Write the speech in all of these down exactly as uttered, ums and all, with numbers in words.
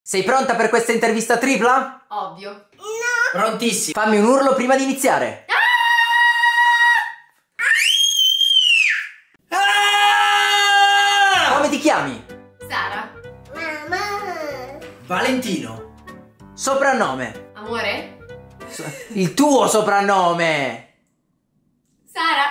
Sei pronta per questa intervista tripla? Ovvio. No. Prontissima. Fammi un urlo prima di iniziare. Ah! Come ti chiami? Sara. Mamma. Valentino. Soprannome. Amore? Il tuo soprannome. Sara.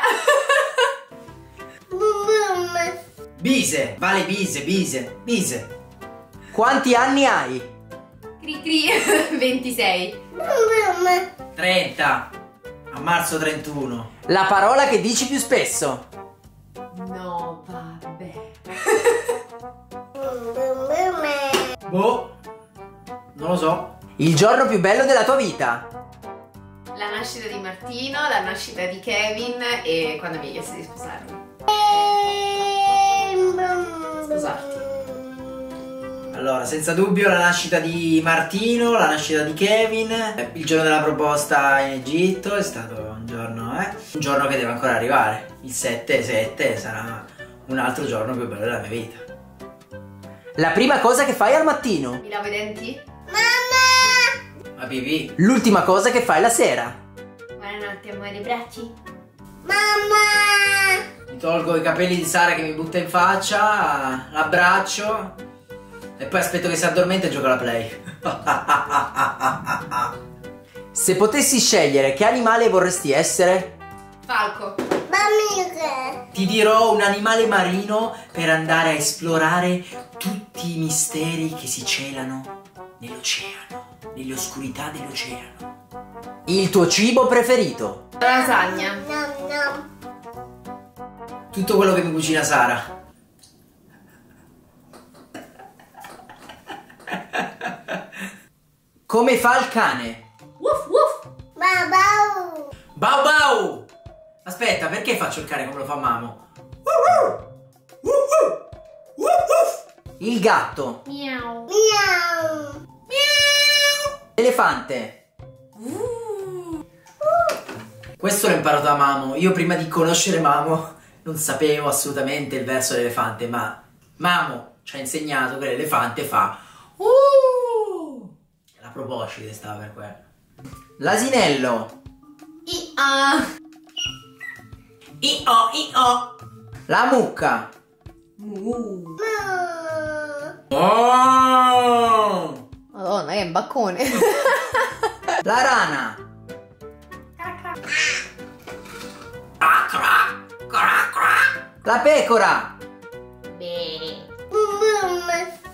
Bum. Bise. Vale Bise, Bise, Bise. Quanti anni hai? Cri cri. ventisei. Bum. trenta. A marzo trentuno. La parola che dici più spesso? No, vabbè. Boh. Non lo so. Il giorno più bello della tua vita? La nascita di Martino, la nascita di Kevin e quando mi hai chiesto di sposarmi. Sposarti. Allora, senza dubbio la nascita di Martino, la nascita di Kevin, il giorno della proposta in Egitto è stato un giorno, eh? Un giorno che deve ancora arrivare. Il sette sette sarà un altro giorno più bello della mia vita. La prima cosa che fai al mattino? Mi lavo i denti? Mamma. Ma pipì. L'ultima cosa che fai la sera? Buonanotte, amore, i bracci? Mamma. Mi tolgo i capelli di Sara che mi butta in faccia, l'abbraccio e poi aspetto che si addormenta e gioco alla play. Se potessi scegliere che animale vorresti essere? Falco. Bambine. Ti dirò un animale marino per andare a esplorare tutti i misteri che si celano nell'oceano, nelle oscurità dell'oceano. Il tuo cibo preferito? La lasagna. Nom nom. Tutto quello che mi cucina Sara. Come fa il cane? Woof woof. Babau. Bau bau! Aspetta, perché faccio il cane come lo fa Mamo? Il gatto? Miau. Miau. L'elefante? Questo l'ho imparato da Mamo. Io prima di conoscere Mamo non sapevo assolutamente il verso dell'elefante, ma Mamo ci ha insegnato che l'elefante fa uh! La proposcide stava per quello. L'asinello? I-a. I-o, i-o. La mucca? Mu. Oh! Madonna, che baccone. La rana? La pecora? Bene. Bum.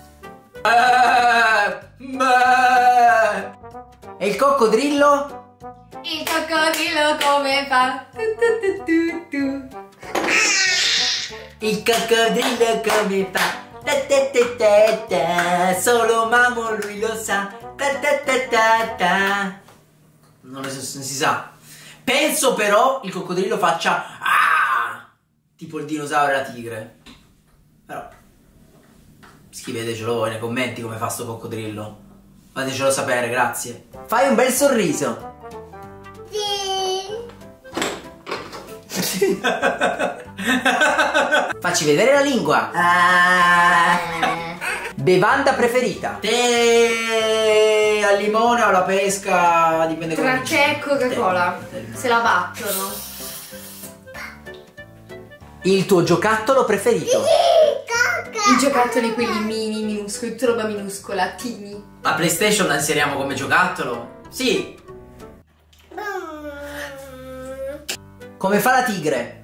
Eh, beh. E il coccodrillo? Il coccodrillo come fa? Tu tu tu tu tu. Il coccodrillo come fa? Ta ta ta ta ta. Solo Mamo lui lo sa. Ta ta ta ta ta. Non, lo so, non si sa. Penso però il coccodrillo faccia ah! Tipo il dinosauro e la tigre. Però scrivetecelo voi nei commenti come fa sto coccodrillo. Fatecelo sapere, grazie. Fai un bel sorriso. Sì. Facci vedere la lingua. Ah. Bevanda preferita? Tè al limone o alla pesca, dipende come Tra dici. tè e Coca-Cola. Tè. Se la battono. Il tuo giocattolo preferito? I giocattoli quelli mini, minuscoli, tutta roba minuscola, teeny. La PlayStation la inseriamo come giocattolo? Sì. Bum. Come fa la tigre?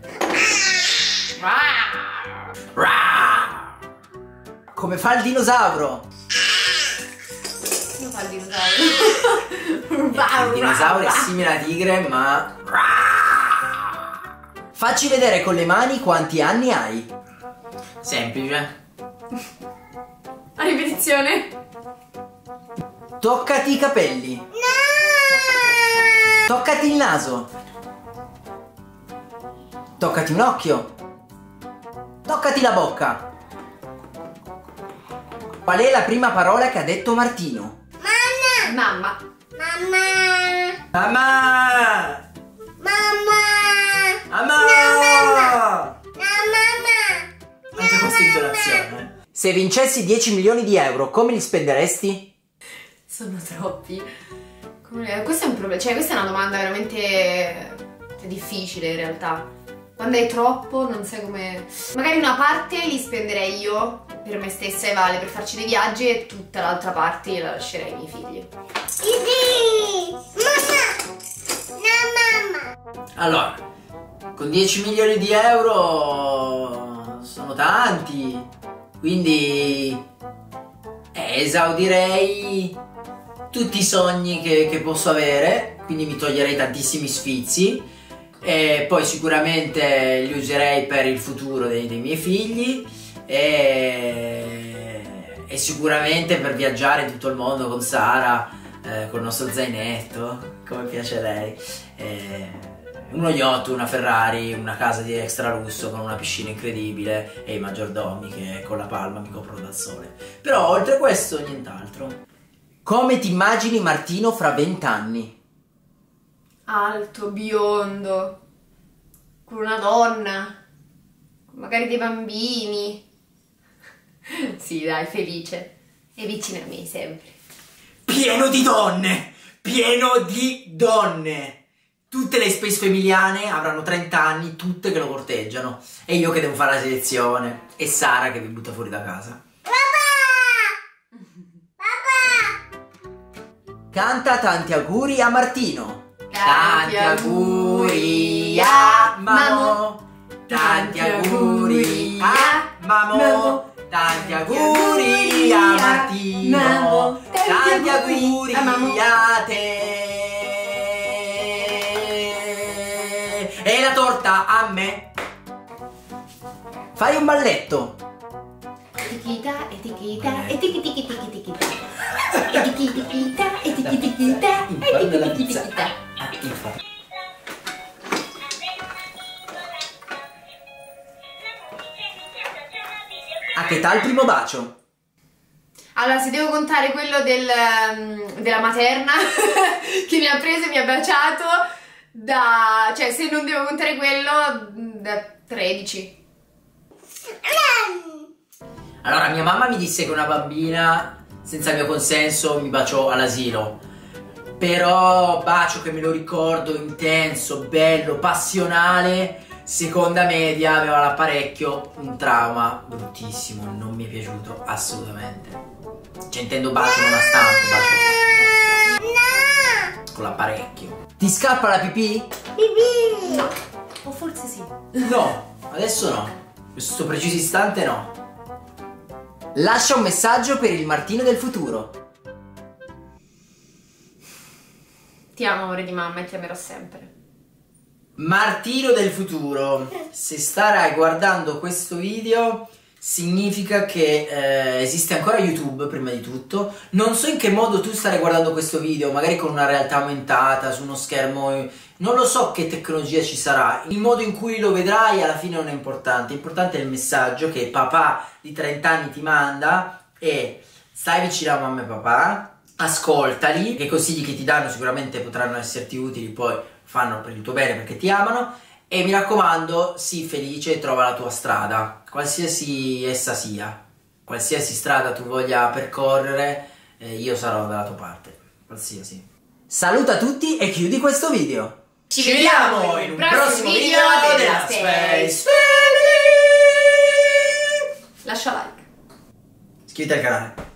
Rah! Come fa il dinosauro? Come fa il dinosauro? Il dinosauro è simile alla tigre, ma Facci vedere con le mani quanti anni hai. semplice. A ripetizione. Toccati i capelli. No. Toccati il naso. Toccati un occhio. Toccati la bocca. Qual è la prima parola che ha detto Martino? Mamma. Mamma. Mamma! Mamma. Mamma! No, mamma. No, mamma. Anche questa intonazione. Se vincessi dieci milioni di euro, come li spenderesti? Sono troppi. Come... Questo è un problema, cioè questa è una domanda veramente difficile in realtà. Quando hai troppo non sai come... Magari una parte li spenderei io per me stessa e Vale per farci dei viaggi e tutta l'altra parte la lascerei ai miei figli. Mamma! No, mamma! Allora, con dieci milioni di euro sono tanti, quindi eh, esaudirei tutti i sogni che, che posso avere, quindi mi toglierei tantissimi sfizi e poi sicuramente li userei per il futuro dei, dei miei figli e, e sicuramente per viaggiare in tutto il mondo con Sara, eh, col nostro zainetto, come piace a lei. Eh, uno yacht, una Ferrari, una casa di extra lusso con una piscina incredibile e i maggiordomi che con la palma mi coprono dal sole. Però oltre questo nient'altro. Come ti immagini Martino fra vent'anni? Alto, biondo, con una donna, magari dei bambini. Sì, dai, felice e vicino a me sempre. Pieno di donne! Pieno di donne! Tutte le Space Femiliane avranno trenta anni, tutte che lo corteggiano. E io che devo fare la selezione. E Sara che mi butta fuori da casa. Canta tanti auguri a Martino. Tanti auguri a Mamo, tanti auguri a Mamo, tanti auguri a Martino, tanti auguri a te. E la torta a me. Fai un balletto. Etichita, etichita, etichitichitichitichita. Etichitichita, etichitichita, etichitichita. A che tal primo bacio? Allora, se devo contare quello del, um, della materna che mi ha preso e mi ha baciato, da... cioè se non devo contare quello, da tredici. Allora, mia mamma mi disse che una bambina senza il mio consenso mi baciò all'asilo. Però bacio che me lo ricordo intenso, bello, passionale, seconda media, aveva l'apparecchio, un trauma bruttissimo, non mi è piaciuto assolutamente. Cioè intendo bacio non a stampo, bacio con l'apparecchio. Ti scappa la pipì? Pipì! No, o forse sì. No, adesso no, in questo preciso istante no. Lascia un messaggio per il Martino del futuro. Ti amo, amore di mamma, e ti amerò sempre. Martino del futuro, se starai guardando questo video significa che eh, esiste ancora YouTube prima di tutto. Non so in che modo tu starai guardando questo video, magari con una realtà aumentata, su uno schermo, non lo so che tecnologia ci sarà. Il modo in cui lo vedrai alla fine non è importante, importante è il messaggio che papà di trenta anni ti manda e stai vicino a mamma e papà, ascoltali, che i consigli che ti danno sicuramente potranno esserti utili, poi fanno per il tuo bene perché ti amano. E mi raccomando, sii felice e trova la tua strada, qualsiasi essa sia, qualsiasi strada tu voglia percorrere, eh, io sarò dalla tua parte, qualsiasi. Saluta tutti e chiudi questo video. Ci, Ci vediamo in un prossimo video della Space Family. Lascia like. Iscriviti al canale.